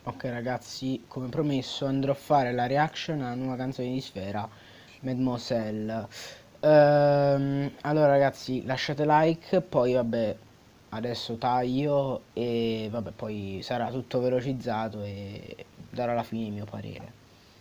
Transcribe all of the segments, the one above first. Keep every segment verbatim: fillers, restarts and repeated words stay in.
Ok ragazzi, come promesso andrò a fare la reaction alla nuova canzone di Sfera, Mademoiselle. Ehm, allora ragazzi, lasciate like, poi vabbè, adesso taglio e vabbè, poi sarà tutto velocizzato e darò alla fine il mio parere.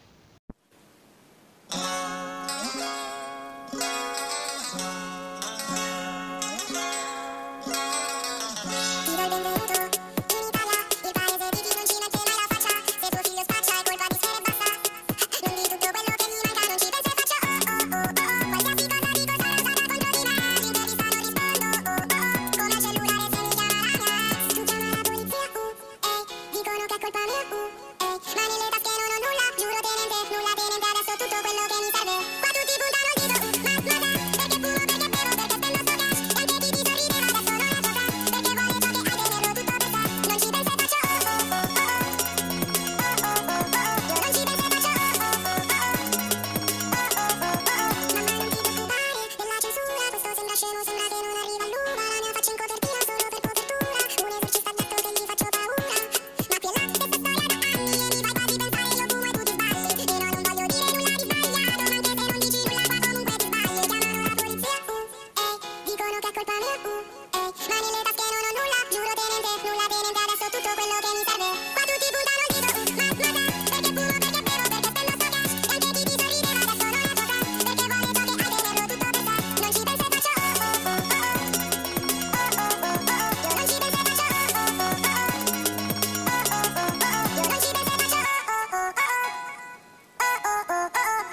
Ti do il benvenuto in Italia, il paese di chi non ci mette mai la faccia. Se tuo figlio spaccia è colpa di Sfera e basta. Non di tutto quello che mi manca, non ci penso e faccio oh oh oh oh oh. Qualsiasi cosa dico sarà usata contro di me. L'intervista non rispondo oh oh oh. Come al cellulare se mi chiama la mia ex. Tu chiama la polizia uh eh. Dicono che è colpa mia uh eh. Ma nelle tasche non ho nulla, giuro tenente, nulla tenente. Adesso ho tutto quello che mi serve. Qua tutti puntano il dito uh ma ma da. Perché fumo, perché bevo, perché spendo sto cash. E anche chi ti sorrideva adesso non la tocca. Perché vuole ciò che hai tenerlo tutto per sé. Non ci penso e faccio oh oh oh oh oh. Oh oh oh oh oh. Io non ci penso e faccio oh oh oh oh oh. Oh oh oh oh oh. Mamma non ti preoccupare della censura. Questo sembra scemo, sembra che non arriva all'uva. La mia faccia in copertina solo per copertura. Un esorcista ha detto che gli faccio paura. Ma qui è la stessa storia da anni. E mi fai quasi pensare io fumo e tu ti sbagli. E no, non voglio dire nulla di sbagliato. Ma anche se non dici nulla qua comunque ti sbagli. Chiamano la polizia uh eh. Dicono che è colpa mia uh eh. Ma nelle tasche non ho nulla, giuro tenente, nulla tenente. Adesso ho tutto quello che mi serve. Qua tutti puntano il dito uh ma ma da. Perché fumo, perché bevo, perché spendo sto cash. E anche chi ti sorrideva adesso non la tocca. Perché vuole ciò che hai tenerlo tutto per sé. Non ci penso e faccio oh oh oh oh oh. Oh oh oh oh oh. Io non ci penso e faccio oh oh oh oh oh. Oh oh oh oh oh. Io non ci penso e faccio oh oh oh oh oh. Oh oh oh oh oh.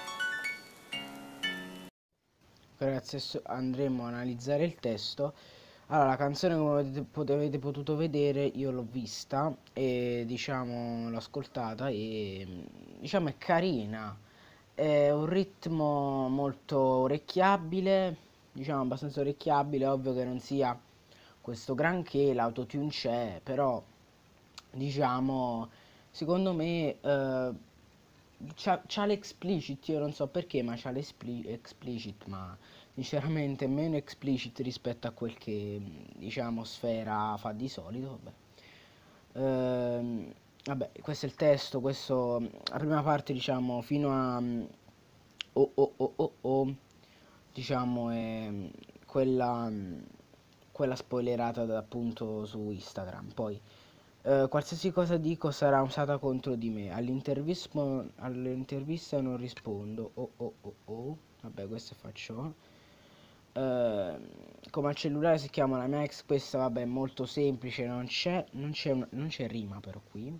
Ragazzi, adesso andremo a analizzare il testo. Allora, la canzone come avete, pot- avete potuto vedere io l'ho vista e diciamo l'ho ascoltata e mm, diciamo è carina. È un ritmo molto orecchiabile, diciamo abbastanza orecchiabile, ovvio che non sia questo granché, l'autotune c'è, però diciamo secondo me eh, c'ha, c'ha l'explicit, io non so perché, ma c'ha l'explicit, ma sinceramente meno explicit rispetto a quel che diciamo Sfera fa di solito. Vabbè. Ehm, vabbè, questo è il testo, questo la prima parte diciamo fino a mm, oh oh oh oh oh, diciamo è mm, quella mm, quella spoilerata da- appunto su Instagram. Poi eh, qualsiasi cosa dico sarà usata contro di me. All'intervista, all'intervista non rispondo. Oh oh oh oh. Vabbè, questo faccio. Eh, come al cellulare si chiama la mia ex. Questa, vabbè, è molto semplice. Non c'è, non c'è, un- non c'è rima, però qui.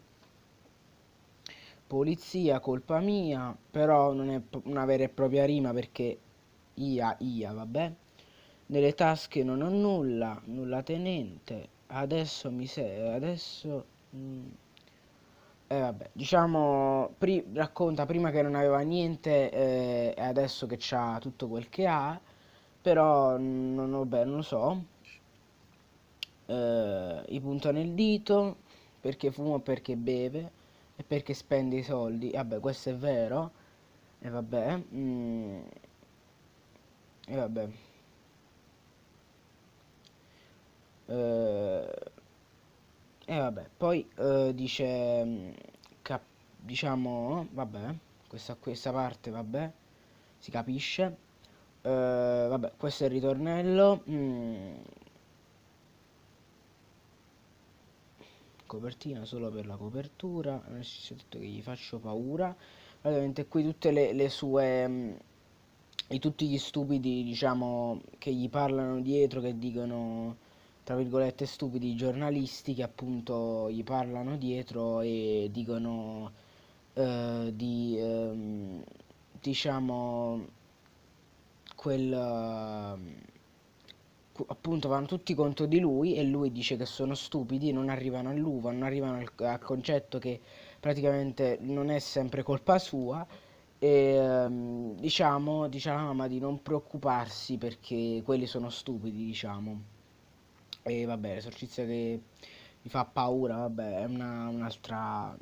Polizia, colpa mia. Però non è p- una vera e propria rima perché ia, ia, vabbè. Nelle tasche non ho nulla, nulla tenente. Adesso mi sei, adesso mm, eh, vabbè, diciamo, pri- racconta prima che non aveva niente eh, e adesso che c'ha tutto quel che ha, però mm, non, vabbè, non lo so. Eh, i punta nel dito, perché fuma, perché beve e perché spende i soldi. Vabbè, questo è vero. E vabbè, mm, e vabbè. Eh, E vabbè, poi eh, dice, mm, cap- diciamo, vabbè, questa, questa parte, vabbè, si capisce. Eh, vabbè, questo è il ritornello. mm, Copertina solo per la copertura. Non si è detto che gli faccio paura. Ovviamente qui tutte le, le sue... mm, e tutti gli stupidi, diciamo, che gli parlano dietro, che dicono, tra virgolette, stupidi giornalisti che appunto gli parlano dietro e dicono eh, di, ehm, diciamo, quel... ehm, cu- appunto vanno tutti contro di lui e lui dice che sono stupidi, non arrivano all'uva, non arrivano al, al concetto che praticamente non è sempre colpa sua e ehm, diciamo, dice alla mamma di non preoccuparsi perché quelli sono stupidi, diciamo. E vabbè, l'esorcizia che mi fa paura, vabbè, è una, un'altra...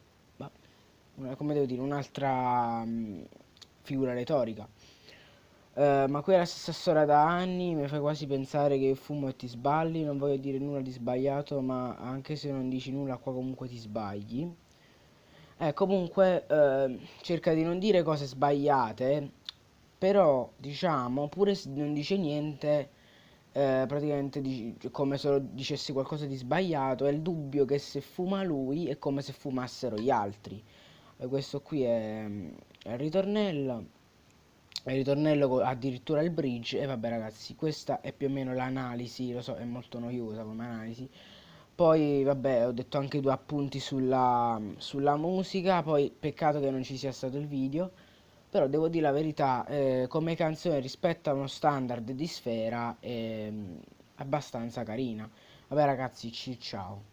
Una, come devo dire, un'altra mh, figura retorica. Eh, ma qui è la stessa storia da anni, mi fai quasi pensare che fumo e ti sballi, non voglio dire nulla di sbagliato, ma anche se non dici nulla qua comunque ti sbagli. Eh, comunque eh, cerca di non dire cose sbagliate, però diciamo, pure se non dice niente, eh, praticamente dici- come se lo dicessi qualcosa di sbagliato, è il dubbio che se fuma lui è come se fumassero gli altri. E questo qui è, è il ritornello. Il ritornello co- addirittura il bridge. E vabbè ragazzi, questa è più o meno l'analisi, lo so, è molto noiosa come analisi. Poi vabbè, ho detto anche due appunti sulla, sulla musica, poi peccato che non ci sia stato il video, però devo dire la verità, eh, come canzone rispetto a uno standard di Sfera è mm, abbastanza carina. Vabbè ragazzi, ci ciao.